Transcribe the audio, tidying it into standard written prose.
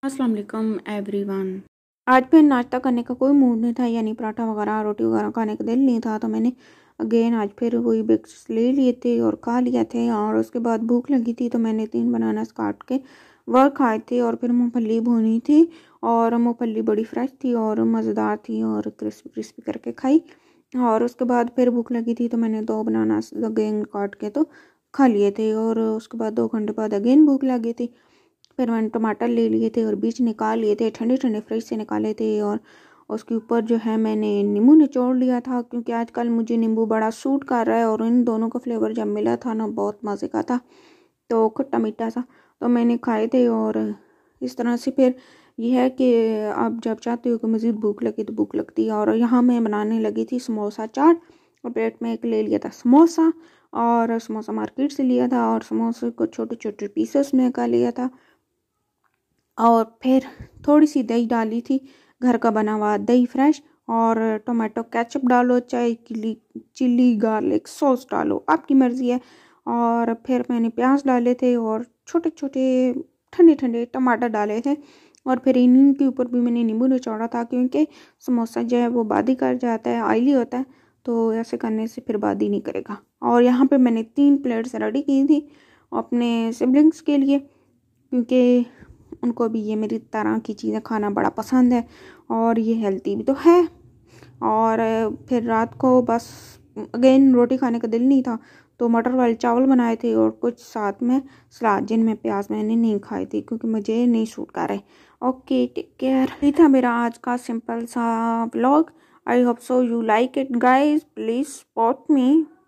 अस्सलाम वालेकुम एवरीवन। आज फिर नाश्ता करने का कोई मूड नहीं था, यानी पराठा वगैरह रोटी वगैरह खाने का दिल नहीं था। तो मैंने अगेन आज फिर वही बिस्किट्स ले लिए थे और खा लिए थे। और उसके बाद भूख लगी थी तो मैंने 3 बनानास काट के वह खाए थे। और फिर मूंगफली भुनी थी और मूंगफली बड़ी फ्रेश थी और मज़ेदार थी और क्रिस्पी क्रिस्पी करके खाई। और उसके बाद फिर भूख लगी थी तो मैंने 2 बनानास अगेन काट के तो खा लिए थे। और उसके बाद 2 घंटे बाद अगेन भूख लगी थी। फिर मैंने टमाटर ले लिए थे और बीज निकाल लिए थे, ठंडे ठंडे फ्रिज से निकाले थे। और उसके ऊपर जो है मैंने नींबू निचोड़ लिया था, क्योंकि आजकल मुझे नींबू बड़ा सूट कर रहा है। और इन दोनों का फ्लेवर जब मिला था ना, बहुत मज़े का था, तो खट्टा मीठा सा, तो मैंने खाए थे। और इस तरह से फिर यह है कि आप जब चाहते हो कि मज़ीद भूख लगे तो भूख लगती है। और यहाँ मैं बनाने लगी थी समोसा चाट, और प्लेट में एक ले लिया था समोसा, और समोसा मार्केट से लिया था और समोसे को छोटे छोटे पीसेस में कर लिया था। और फिर थोड़ी सी दही डाली थी, घर का बना हुआ दही फ्रेश, और टोमेटो केचप डालो, चाहे चिल्ली गार्लिक सॉस डालो, आपकी मर्ज़ी है। और फिर मैंने प्याज डाले थे और छोटे छोटे ठंडे ठंडे टमाटर डाले थे। और फिर इन्हीं के ऊपर भी मैंने नींबू निचोड़ा था, क्योंकि समोसा जो है वो बादी कर जाता है, ऑयली होता है, तो ऐसे करने से फिर बादी नहीं करेगा। और यहाँ पे मैंने 3 प्लेट्स रेडी की थी अपने सिबलिंग्स के लिए, क्योंकि उनको भी ये मेरी तरह की चीज़ें खाना बड़ा पसंद है और ये हेल्दी भी तो है। और फिर रात को बस अगेन रोटी खाने का दिल नहीं था, तो मटर वाले चावल बनाए थे और कुछ साथ में सलाद, जिनमें प्याज मैंने नहीं खाई थी क्योंकि मुझे नहीं सूट कर रहे। Okay, take care. ये था मेरा आज का सिंपल सा vlog. I hope so you like it guys, please support me.